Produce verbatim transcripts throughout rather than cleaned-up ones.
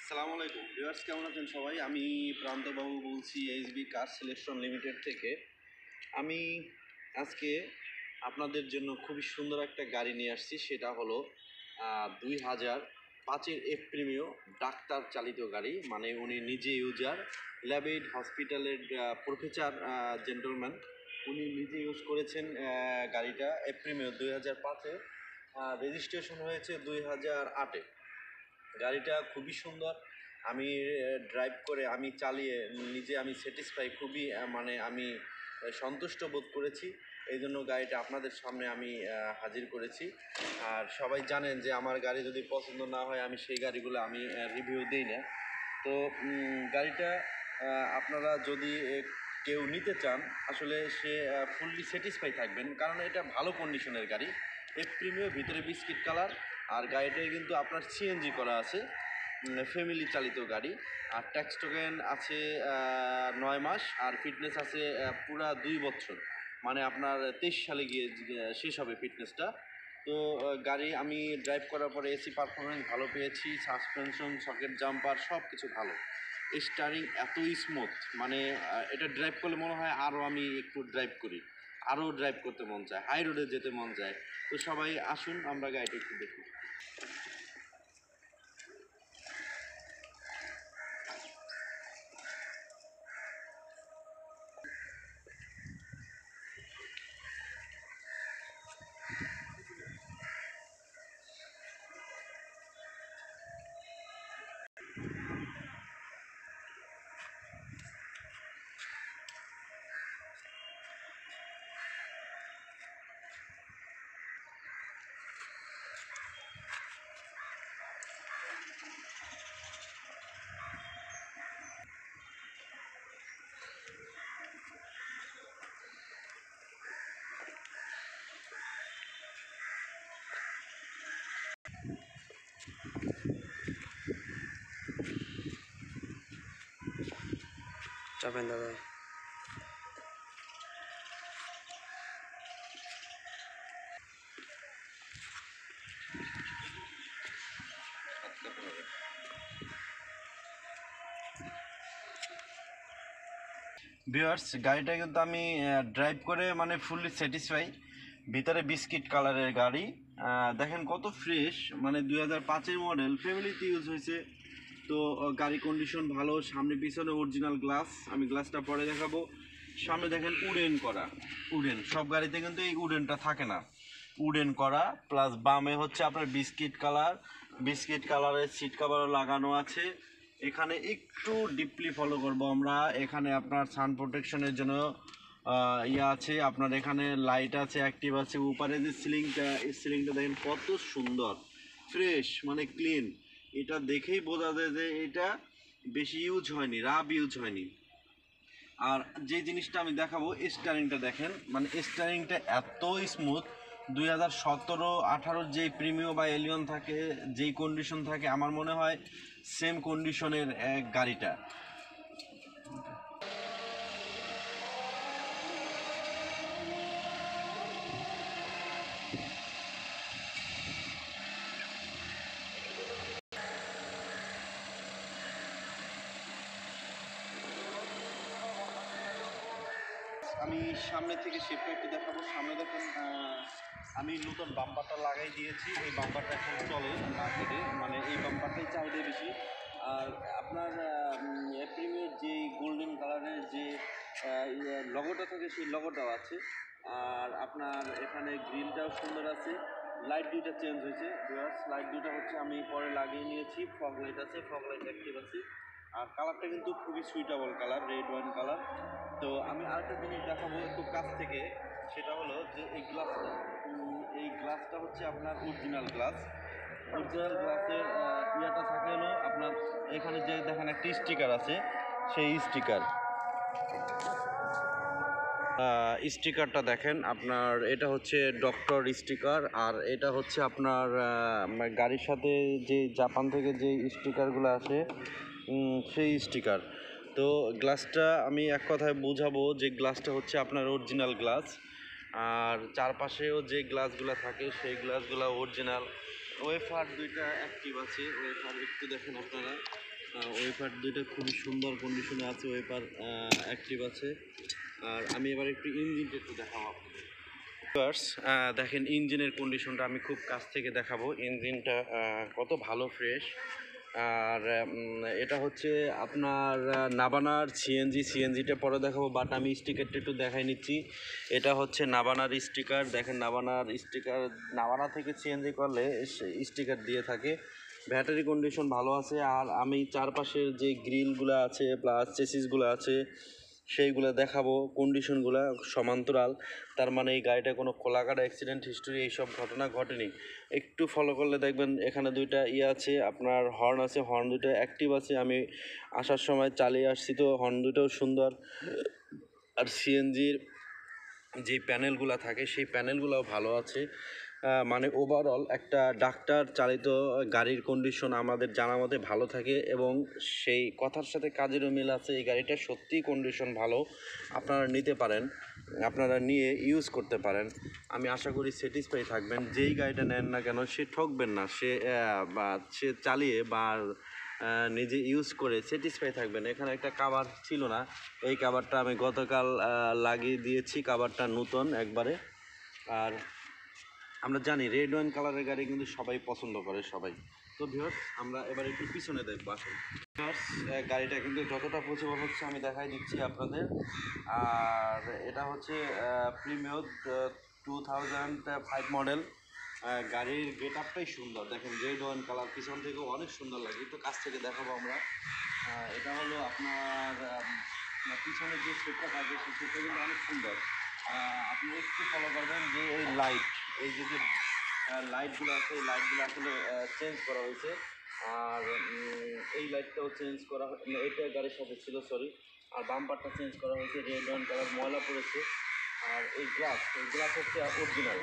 আসসালামু আলাইকুম ভিউয়ার্স, কেমন আছেন সবাই? আমি প্রান্তবাবু বলছি এইচবি কার সিলেকশন লিমিটেড থেকে। আমি আজকে আপনাদের জন্য খুবই সুন্দর একটা গাড়ি নিয়ে আসছি। সেটা হলো দুই হাজার পাঁচের এফ প্রিমিও ডাক্তার চালিত গাড়ি, মানে উনি নিজে ইউজার, ল্যাবেড হসপিটালের প্রফেসর জেন্টলম্যান, উনি নিজে ইউজ করেছেন গাড়িটা। এফ প্রিমিও দুই হাজার পাঁচে রেজিস্ট্রেশন হয়েছে দুই হাজার আটে। গাড়িটা খুবই সুন্দর। আমি ড্রাইভ করে আমি চালিয়ে নিজে আমি স্যাটিসফাই, খুবই মানে আমি সন্তুষ্ট বোধ করেছি। এই জন্য গাড়িটা আপনাদের সামনে আমি হাজির করেছি। আর সবাই জানেন যে আমার গাড়ি যদি পছন্দ না হয় আমি সেই গাড়িগুলো আমি রিভিউ দিই না। তো গাড়িটা আপনারা যদি কেউ নিতে চান, আসলে সে ফুললি স্যাটিসফাই থাকবেন, কারণ এটা ভালো কন্ডিশনের গাড়ি। এফ প্রিমিও, ভিতরে বিস্কিট কালার, আর গাড়িটায় কিন্তু আপনার সিএনজি করা আছে, ফ্যামিলি চালিত গাড়ি। আর ট্যাক্স টোকেন আছে নয় মাস, আর ফিটনেস আছে পুরা দুই বছর, মানে আপনার তেইশ সালে গিয়ে শেষ হবে ফিটনেসটা। তো গাড়ি আমি ড্রাইভ করার পরে এসি পারফরমেন্স ভালো পেয়েছি, সাসপেনশন, সকেট জাম্পার সব কিছু ভালো, স্টারিং এত স্মুথ, মানে এটা ড্রাইভ করলে মনে হয় আরও আমি একটু ড্রাইভ করি, আরও ড্রাইভ করতে মন চায়, হাই রোডে যেতে মন চায়। তো সবাই আসুন, আমরা গাড়িটা একটু দেখি। চাপেন দাদা। ভিউয়ার্স, গাড়িটা কিন্তু আমি ড্রাইভ করে মানে ফুললি স্যাটিসফাই। ভিতরে বিস্কিট কালারের গাড়ি, দেখেন কত ফ্রেশ, মানে দুই হাজার পাঁচের মডেল, ফ্যামিলিতে ইউজ হয়েছে। তো গাড়ি কন্ডিশন ভালো, সামনে পিছনে অরিজিনাল গ্লাস, আমি গ্লাসটা পরে দেখাবো। সামনে দেখেন উডেন করা, উডেন সব গাড়িতে কিন্তু এই উডেনটা থাকে না, উডেন করা। প্লাস বামে হচ্ছে আপনার বিস্কিট কালার, বিস্কিট কালারের সিট কভারও লাগানো আছে। এখানে একটু ডিপলি ফলো করব আমরা, এখানে আপনার সান প্রোটেকশনের জন্য ইয়ে আছে, আপনার এখানে লাইট আছে, অ্যাক্টিভ আছে। উপরে যে সিলিংটা, এই সিলিংটা দেখেন কত সুন্দর, ফ্রেশ, মানে ক্লিন। এটা দেখেই বোঝা যায় যে এটা বেশি ইউজ হয়নি, রাব ইউজ হয়নি। আর যে জিনিসটা আমি দেখাবো, স্টারিংটা দেখেন, মানে স্টারিংটা এত স্মুথ। দুই হাজার সতেরো আঠারোর যেই প্রিমিও বা এলিয়ন থাকে, যেই কন্ডিশন থাকে, আমার মনে হয় সেম কন্ডিশনের গাড়িটা। আমি সামনে থেকে শেপটা একটু দেখাবো। সামনে দেখেন আমি নতুন বাম্পারটা লাগাই দিয়েছি, এই বাম্পারটা এখন চলে মার্কেটে, মানে এই বাম্পারটাই চাহিদা বেশি। আর আপনার প্রিমিয়ার যে গোল্ডেন কালারের যে লগোটা থাকে, সেই লগোটাও আছে। আর আপনার এখানে গ্রিলটাও সুন্দর আছে। লাইট দুইটা চেঞ্জ হয়েছে ভিউয়ার্স, লাইট দুইটা হচ্ছে আমি পরে লাগিয়ে নিয়েছি। ফগ লাইট আছে, ফগ লাইট অ্যাক্টিভ আছে। আর কালারটা কিন্তু খুবই suitable colour, red wine colour. তো আমি আরেকটা জিনিস দেখাবো একটু কাছ থেকে, সেটা হলো যে এই গ্লাসটা, এই গ্লাসটা হচ্ছে আপনার অরিজিনাল গ্লাস। অরিজিনাল গ্লাসের ইয়েটা থাকে হলো আপনার এখানে যে দেখেন একটি স্টিকার আছে, সেই স্টিকার স্টিকারটা দেখেন আপনার, এটা হচ্ছে ডক্টর স্টিকার। আর এটা হচ্ছে আপনার গাড়ির সাথে যে জাপান থেকে যে স্টিকারগুলো আসে, সেই স্টিকার। তো গ্লাসটা আমি এক কথায় বোঝাবো যে গ্লাসটা হচ্ছে আপনার অরিজিনাল গ্লাস। আর চারপাশেও যে গ্লাসগুলো থাকে সেই গ্লাসগুলো অরিজিনাল। ওয়েফার দুইটা অ্যাক্টিভ আছে, ওয়েফার একটু দেখেন আপনারা, ওয়েপার দুইটা খুবই সুন্দর কন্ডিশনে আছে, ওয়েপার অ্যাক্টিভ আছে। আর আমি এবার একটু ইঞ্জিনটা একটু দেখাবো আপনাদের। Viewers, আহ, দেখেন ইঞ্জিনের কন্ডিশনটা আমি খুব কাছ থেকে দেখাবো। ইঞ্জিনটা আহ, কত ভালো ফ্রেশ। আর উম, এটা হচ্ছে আপনার আহ, নাবানার সিএনজি। সিএনজিটা পরে দেখাবো, বাট আমি স্টিকারটা একটু দেখাই নিচ্ছি। এটা হচ্ছে নাবানার স্টিকার। দেখেন নাবানার স্টিকার, নাবানা থেকে সিএনজি করলে স্টিকার দিয়ে থাকে। ব্যাটারি কন্ডিশন ভালো আছে। আর আমি চারপাশের যে গ্রিলগুলো আছে প্লাস চেসিসগুলো আছে সেইগুলো দেখাবো, কন্ডিশনগুলো সমান্তরাল। তার মানে এই গাড়িটা কোনো খোলাকাটা অ্যাক্সিডেন্ট হিস্টোরি এইসব ঘটনা ঘটেনি। একটু ফলো করলে দেখবেন এখানে দুইটা ইয়ে আছে, আপনার হর্ন আছে, হর্ন দুটো অ্যাক্টিভ আছে। আমি আসার সময় চালিয়ে আসছি, তো হর্ন দুটোও সুন্দর। আর সিএনজির যে প্যানেলগুলো থাকে সেই প্যানেলগুলোও ভালো আছে। আহ, মানে ওভারঅল একটা ডাক্তার চালিত গাড়ির কন্ডিশন আমাদের জানা মতে ভালো থাকে, এবং সেই কথার সাথে কাজেরও মিল আছে। এই গাড়িটা সত্যিই কন্ডিশন ভালো, আপনারা নিতে পারেন, আপনারা নিয়ে ইউজ করতে পারেন। আমি আশা করি স্যাটিসফাই থাকবেন। যেই গাড়িটা নেন না কেন সে ঠকবেন না, সে আহ, বা সে চালিয়ে বা আহ, নিজে ইউজ করে স্যাটিসফাই থাকবেন। এখানে একটা কাভার ছিল না, এই কাভারটা আমি গতকাল আহ, লাগিয়ে দিয়েছি। কাভারটা নতুন একবারে। আর আমরা জানি রেড ওয়াইন কালারের গাড়ি কিন্তু সবাই পছন্দ করে, সবাই। তো ভিউয়ার্স, আমরা এবার একটু পিছনে দেখবো, আসুন। ভিউয়ার্স, গাড়িটা কিন্তু যতটা পসিবল হচ্ছে আমি দেখাই দিচ্ছি আপনাদের। আর এটা হচ্ছে premier two thousand five model. গাড়ির গেট আপটাই সুন্দর, দেখেন রেড ওয়াইন কালার, পিছন থেকেও অনেক সুন্দর লাগে। একটু কাছ থেকে দেখাবো আমরা। আহ, এটা হলো আপনার আহ, পিছনে যে শেপটা থাকে সেই শেপটা কিন্তু অনেক সুন্দর। আহ, আপনি একটু ফলো করবেন যে এই লাইট, এই যে যে লাইটগুলো আছে, এই লাইটগুলো আসলে চেঞ্জ করা হয়েছে। আর উম, এই লাইটটাও চেঞ্জ করা হয়, মানে এটা গাড়ির সাথে ছিল, সরি। আর বাম্পারটা চেঞ্জ করা হয়েছে, রেড ওয়াইন কালার ময়লা পড়েছে। আর এই গ্লাস, এই গ্লাস হচ্ছে অরিজিনাল।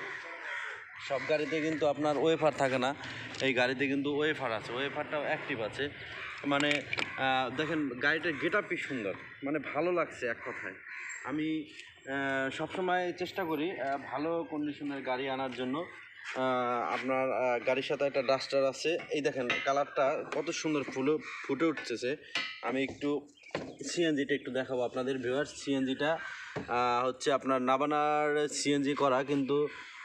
সব গাড়িতে কিন্তু আপনার ওয়েফার থাকে না, এই গাড়িতে কিন্তু ওয়েফার আছে, ওয়েফারটাও অ্যাক্টিভ আছে। মানে আহ, দেখেন গাড়িটার গেট আপই সুন্দর, মানে ভালো লাগছে এক কথায়। আমি আহ, সবসময় চেষ্টা করি আহ, ভালো কন্ডিশনের গাড়ি আনার জন্য। আহ, আপনার আহ, গাড়ির সাথে একটা ডাস্টার আছে, এই দেখেন কালারটা কত সুন্দর ফুলে ফুটে উঠতেছে। আমি একটু সিএনজিটা একটু দেখাবো আপনাদের ভিউয়ার্স। সিএনজিটা হচ্ছে আপনার নাবানার সিএনজি করা, কিন্তু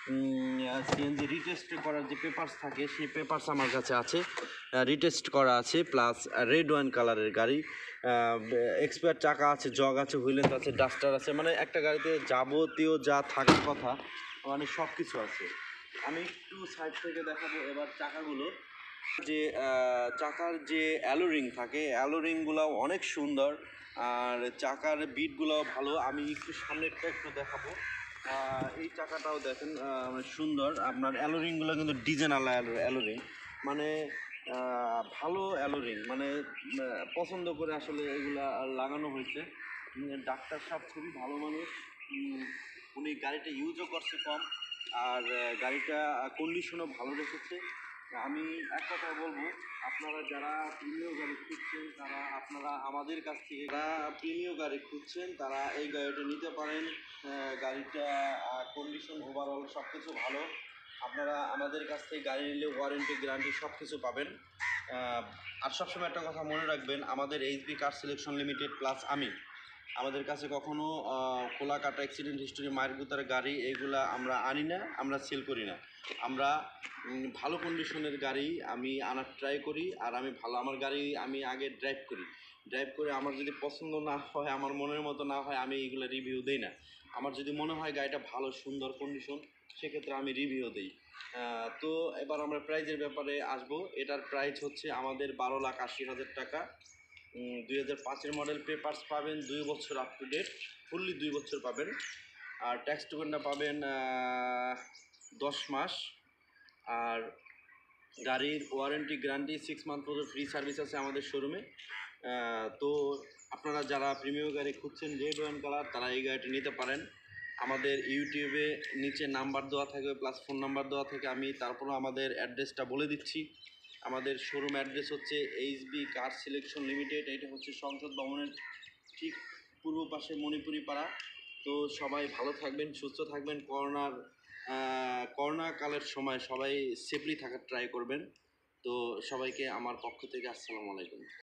সিএনজি রিটেস্ট করার যে পেপারস থাকে সেই পেপারস আমার কাছে আছে, রিটেস্ট করা আছে। প্লাস রেড ওয়াইন কালারের গাড়ি, এক্সপায়ার চাকা আছে, জগ আছে, হুইলেন্স আছে, ডাস্টার আছে, মানে একটা গাড়িতে যাবতীয় যা থাকার কথা মানে সব কিছু আছে। আমি একটু সাইড থেকে দেখাবো এবার চাকাগুলো। যে আহ, চাকার যে অ্যালো রিং থাকে, অ্যালো রিংগুলোও অনেক সুন্দর। আর চাকার বিটগুলোও ভালো। আমি একটু সামনেরটা একটু দেখাবো। আহ, এই চাকাটাও দেখেন আহ, সুন্দর। আপনার অ্যালো রিংগুলো কিন্তু ডিজাইন আলা অ্যালো রিং, মানে আহ, ভালো অ্যালো রিং, মানে আহ, পছন্দ করে আসলে এগুলা লাগানো হয়েছে। উম, ডাক্তার সাহেব খুবই ভালো মানুষ। উম, উনি গাড়িটা ইউজও করছে কম, আর আহ, গাড়িটা কন্ডিশনও ভালো রেখেছে। আমি এক কথা বলবো, আপনারা যারা প্রিমিয় গাড়ি খুঁজছেন তারা আপনারা আমাদের কাছ থেকে, যারা প্রিমিয় গাড়ি খুঁজছেন তারা এই গাড়িটা নিতে পারেন। আহ, গাড়িটা কন্ডিশন ওভারঅল সব কিছু ভালো। আপনারা আমাদের কাছ থেকে গাড়ি নিলে ওয়ারেন্টি গ্যারান্টি সব কিছু পাবেন। আহ, আর সবসময় একটা কথা মনে রাখবেন, আমাদের HB car selection limited plus আমি, আমাদের কাছে কখনো আহ, খোলা কাটা অ্যাক্সিডেন্ট হিস্টোরি মায়ের গুতার গাড়ি এইগুলা আমরা আনি না, আমরা সেল করি না। আমরা উম, ভালো কন্ডিশনের গাড়ি আমি আনার ট্রাই করি। আর আমি ভালো, আমার গাড়ি আমি আগে ড্রাইভ করি, ড্রাইভ করে আমার যদি পছন্দ না হয়, আমার মনের মতো না হয়, আমি এইগুলো রিভিউ দিই না। আমার যদি মনে হয় গাড়িটা ভালো সুন্দর কন্ডিশন, সেক্ষেত্রে আমি রিভিউ দিই। আহ, তো এবার আমরা প্রাইজের ব্যাপারে আসবো। এটার প্রাইস হচ্ছে আমাদের বারো লাখ আশি হাজার টাকা। দুই হাজার পাঁচের মডেল, পেপারস পাবেন দুই বছর আপ টু ডেট, ফুললি দুই বছর পাবেন। আর ট্যাক্স টোকেনটা পাবেন আহ, দশ মাস। আর গাড়ির ওয়ারেন্টি গ্যারান্টি সিক্স মান্থ পর্যন্ত ফ্রি সার্ভিস আছে আমাদের শোরুমে। তো আপনারা যারা প্রিমিয়াম গাড়ি খুঁজছেন রেড ওয়াইন কালার, তারা এই গাড়িটি নিতে পারেন। আমাদের ইউটিউবে নিচে নাম্বার দেওয়া থাকবে, প্লাস ফোন নাম্বার দেওয়া থাকে। আমি তারপরও আমাদের অ্যাড্রেসটা বলে দিচ্ছি। আমাদের শোরুম অ্যাড্রেস হচ্ছে এইচবি কার সিলেকশন লিমিটেড। এটা হচ্ছে সংসদ ভবনের ঠিক পূর্ব পাশে মণিপুরি পাড়া। তো সবাই ভালো থাকবেন, সুস্থ থাকবেন। করোনার করোনা কালের সময় সবাই সেফলি থাকার ট্রাই করবেন। তো সবাইকে আমার পক্ষ থেকে আসসালামু আলাইকুম।